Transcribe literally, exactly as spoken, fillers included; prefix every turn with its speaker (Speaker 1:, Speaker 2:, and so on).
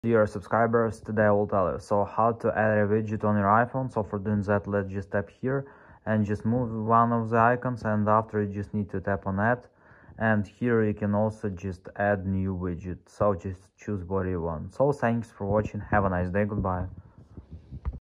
Speaker 1: Dear subscribers, today I will tell you so how to add a widget on your iPhone. So for doing that, let's just tap here and just move one of the icons, and after you just need to tap on add, and here you can also just add new widget. So just choose what you want. So thanks for watching, have a nice day, goodbye.